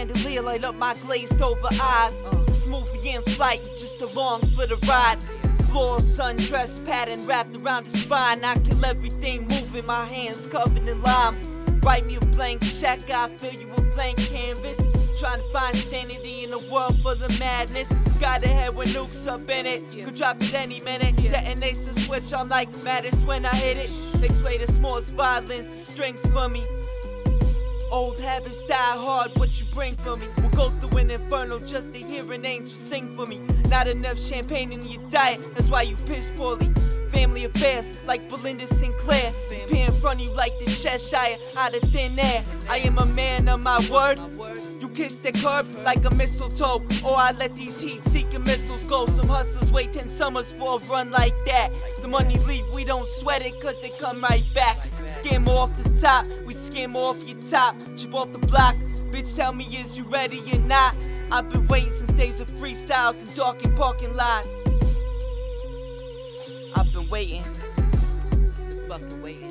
chandelier light up my glazed over eyes. Smoothie in flight, just along for the ride. Floral sundress pattern wrapped around the spine. I kill everything moving, my hands covered in lime. Write me a blank check, I fill you a blank canvas. Trying to find sanity in a world full of madness. Got a head with nukes up in it, could drop it any minute. Detonates the switch, I'm like maddest when I hit it. They play the smallest violins, the strings for me. Old habits die hard, what you bring for me. We'll go through an inferno just to hear an angel sing for me. Not enough champagne in your diet, that's why you piss poorly. Family affairs like Belinda Sinclair. Appear in front of you like the Cheshire out of thin air. I am a man of my word. You kiss the curb like a mistletoe, or I let these heat-seeking missiles go. Some hustlers wait 10 summers for a run like that. The money leave, we don't sweat it cause it come right back. Skim off the top, we skim off your top. Chip off the block, bitch tell me is you ready or not. I've been waiting since days of freestyles and darkened parking lots. I've been waiting, fucking waiting.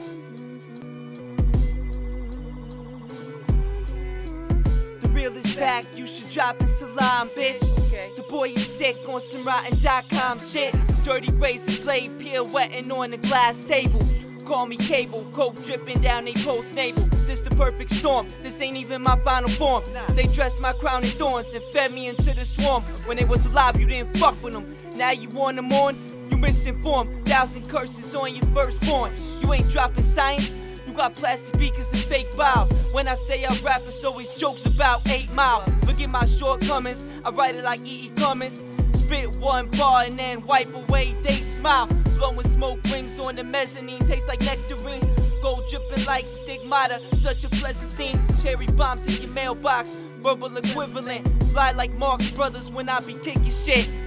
The real is back, you should drop in salam, bitch. The boy is sick on some rotten.com shit. Dirty razor blade pirouetting on the glass table. Call me cable, coke dripping down they post navel. This the perfect storm, this ain't even my final form. They dressed my crown in thorns and fed me into the swarm. When they was alive you didn't fuck with them, now you want them on. You misinformed, 1,000 curses on your firstborn. You ain't dropping science, you got plastic beakers and fake vials. When I say I rap, it's always jokes about 8 Mile. Look at my shortcomings, I write it like E.E. Cummings. Spit one bar and then wipe away, they smile. Blowing smoke rings on the mezzanine, tastes like nectarine. Gold dripping like stigmata, such a pleasant scene. Cherry bombs in your mailbox, verbal equivalent. Fly like Marx Brothers when I be kicking shit.